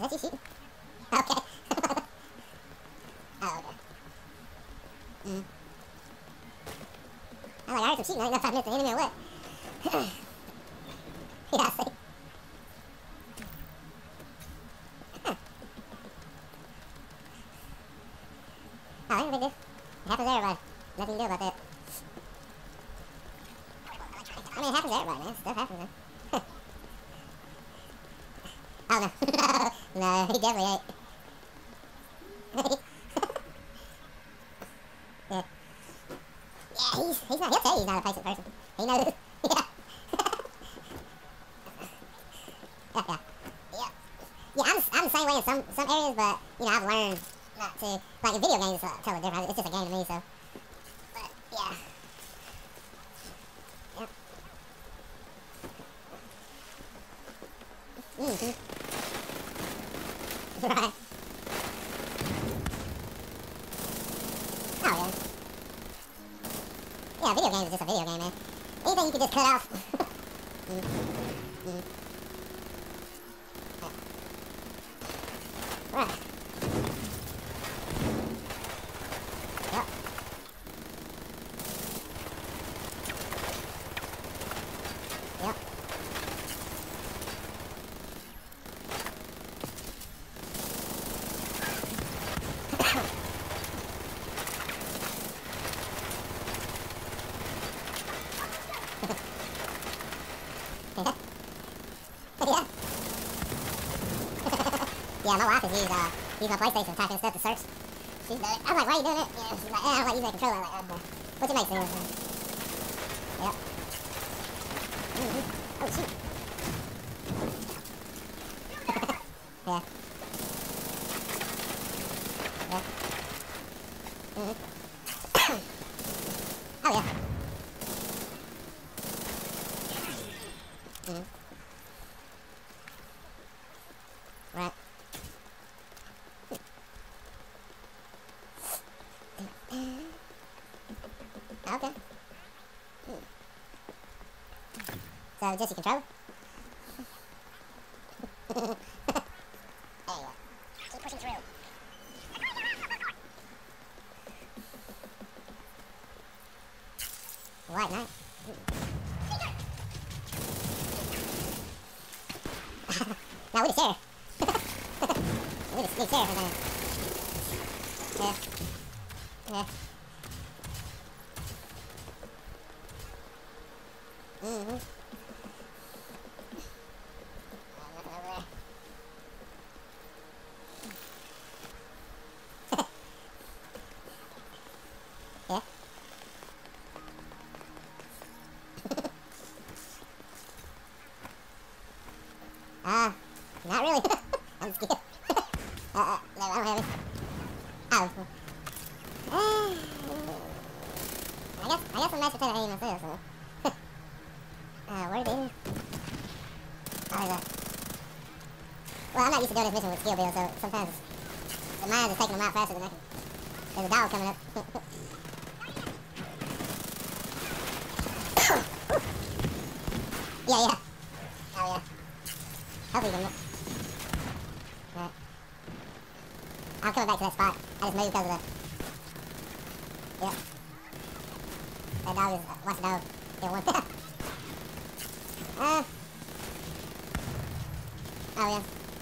that you shooting? Okay. Oh, okay. I'm like, I heard some shooting. I didn't know if I missed an enemy or what. Yeah, I see. Oh, ain't no big deal. It happens to everybody. Nothing you can do about that. I mean, it happens to everybody, man. Stuff happens, man. Oh, no. No, he definitely ain't. Yeah. Yeah, he's not, he'll tell you he's not a patient person. He knows. Yeah. Yeah. Yeah. Yeah, I'm the same way in some areas, but, you know, I've learned not to, like in video games, it's totally different. It's just a game to me, so. But, yeah. Yep. Right. Oh, yeah. Yeah, video games is just a video game, man. Anything you can just cut off. Right. Yep. Yep. Yeah. Yeah, my wife has used my PlayStation to type in stuff to search. She's done it. I'm like, why are you doing it? Yeah, she's like, yeah, I'm like using a controller. I'm like, okay. Which it makes sense. Yep. Oh, shoot. Yeah. Yeah. Oh, yeah. Right. Okay. So, just your controller? There you go. Keep pushing through. White knight. Now we just share. We just need share for that. Yeah. Yeah. Mm-hmm. Nothing over there. Yeah. Not really. I'm scared. No, I don't have it. Oh. I guess I'm master potato aim myself, so. Where is it? Oh, is that? Well, I'm not used to doing this mission with skill build, so sometimes the mines is taking them out faster than I can. There's a dog coming up. Yeah, yeah. Oh, yeah. Hopefully you can look. Right. I'm coming back to that spot. I just moved because of the... Yep. That dog is... watch the dog. Kill one. Oh, yeah.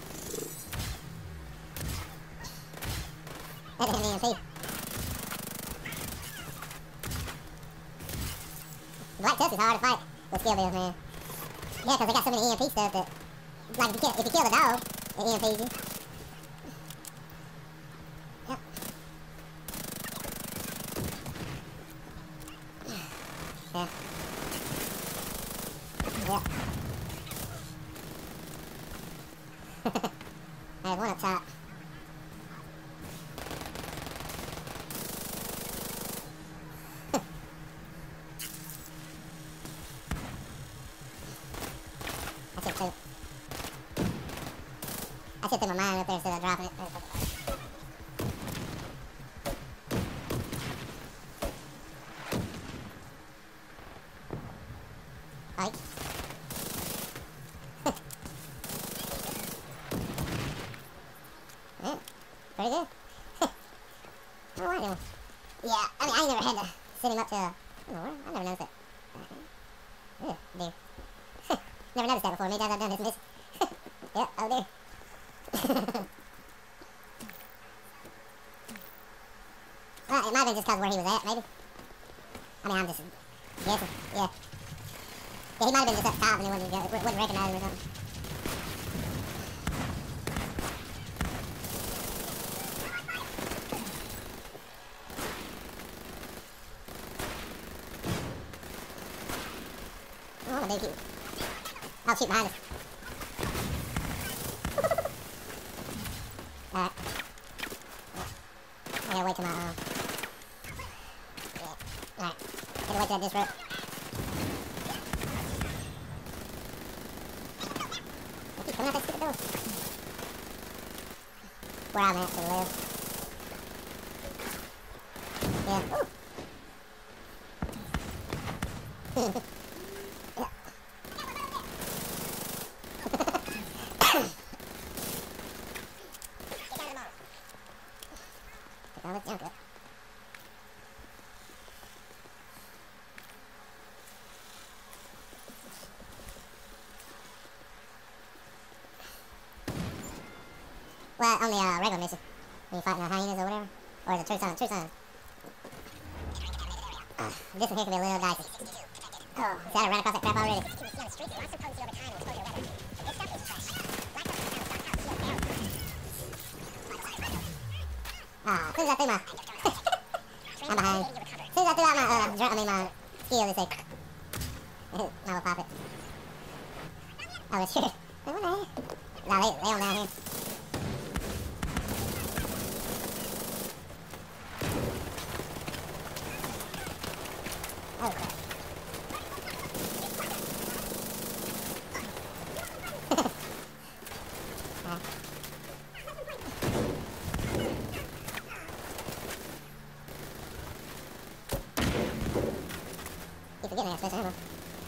That didn't hit me EMP. Black Tusk is hard to fight with skill builds, man. Yeah, because they got so many EMP stuff that... Like, if you kill the dog, it EMPs you. Yep. Yeah. Yep. There's one up top. I should put my mine up there instead of dropping it. Right. pretty good. I don't know why anymore. Yeah, I mean, I ain't never had to sit him up to, I don't know where, I never noticed it. Ugh, deer. Never noticed that before. Maybe I've done this and this. Yep, oh dear. Well, it might have been just because where he was at, maybe. I mean, I'm just guessing. Yeah. Yeah, he might have been just up top and he wouldn't recognize him or something. Oh, maybe. Oh, shoot, behind us. Alright. I gotta wait till my, yeah. Alright. Gotta wait till that disrupt. I keep coming out that stupid door. Where I'm at, to the left. Yeah. Ooh. Yeah. Now let's jump it. Well, on the regular mission, when you're fighting the hyenas or whatever, or the true sons. This one here can be a little dicey. Oh, see, I ran across that crap already. As soon as I threw my... I'm behind. As soon as I threw out my skill, it's like... Now we'll pop it. Oh, it's sure. What the hell? Nah, they on down here. Oh, crap. Keep forgetting I have special ammo.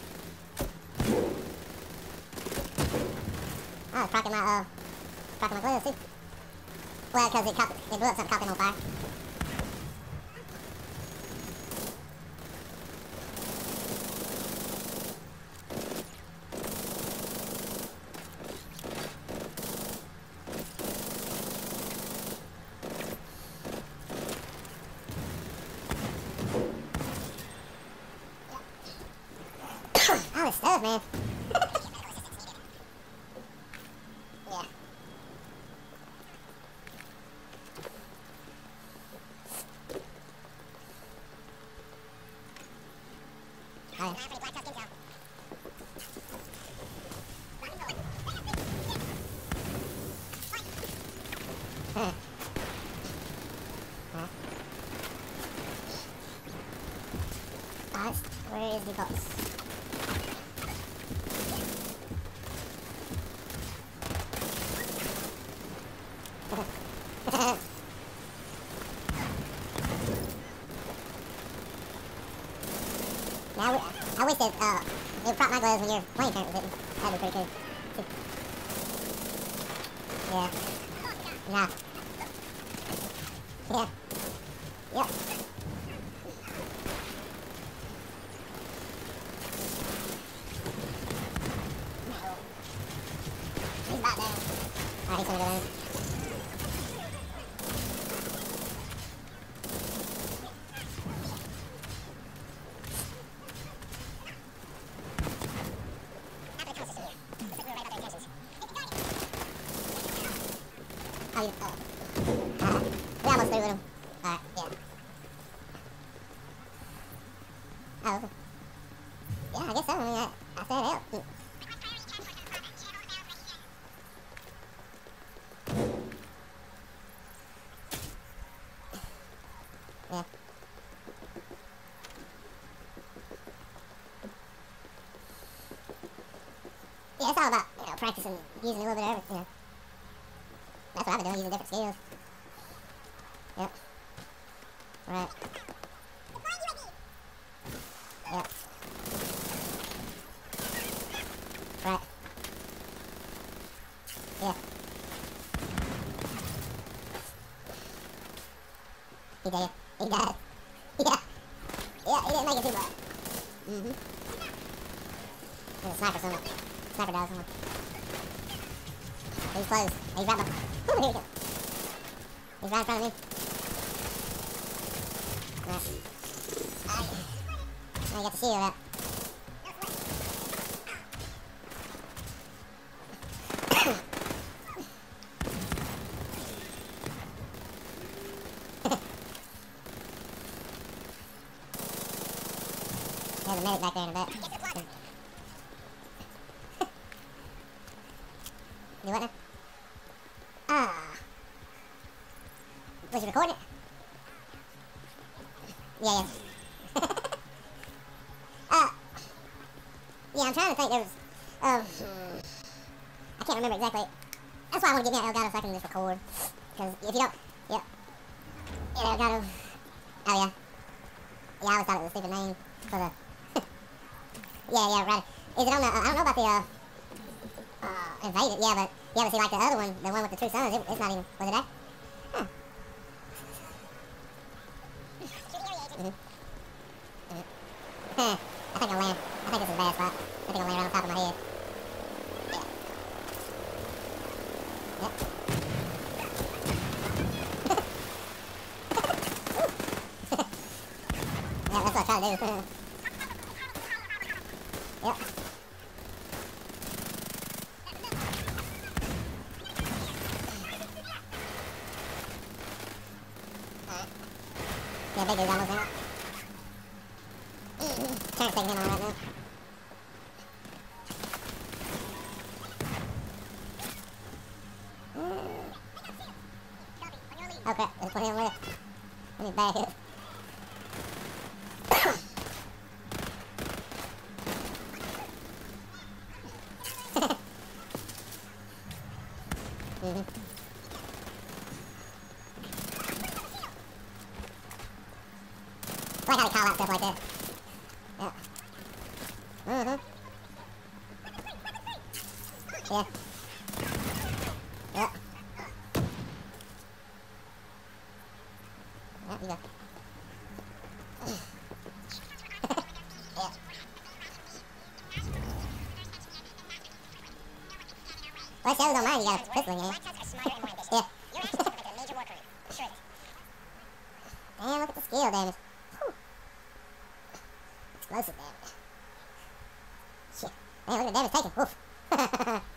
Oh, it's cracking my gloves too. Well, because it blew up something, caught them on fire. All this stuff, man. Yeah. Oh, yeah. Where is the box? Now, I wish that they would prop my gloves when your plane turn was hitting. That'd be pretty cool. Yeah. Nah. Yeah. Yep. He's about down. Alright, he's gonna go down. We almost through with him. Alright, yeah. Oh, okay. Yeah, I guess so. I mean, I set it up. Yeah. Yeah, it's all about, practicing, using a little bit of everything, That's what I've been doing, using different skills. Yep. Right. Yep. Right. Yeah. He did. He died. Yeah. Yeah, he didn't make it too far. Mm-hmm. There's a sniper somewhere. Sniper dog somewhere. He's close. He's right behind. Here we go. He's right in front of me. Nice. Now you got the shield out. There's a medic back there in the back. You what now? Was you recording it? Yeah, yeah. Yeah, I'm trying to think. There was, I can't remember exactly. That's why I want to get me an Elgato so I can just record. Because if you don't, yeah, Elgato. Oh yeah. Yeah, I always thought it was a stupid name for the. Yeah, right. Is it on the? I don't know about the Invaded. Yeah, but see, like the other one, the one with the True Sons, it's not even. Was it that? Huh. I think I'll land. I think this is a bad spot. I think I'll land right on top of my head. Yeah. Yep. Yeah, that's what I try to do. Yep. Alright. Yeah, big dude's almost in. Trying to take him on right now. Oh crap, there's plenty of them with it. I need back here. I like how they call out stuff like that. Yeah. Yeah. Yeah. Yeah, you go. Yeah. Well, it shows on mine you got a pistol in your hand. Yeah. Damn, look at the skill damage. Whew. Explosive damage. Shit. Man, look at the damage taken. Oof.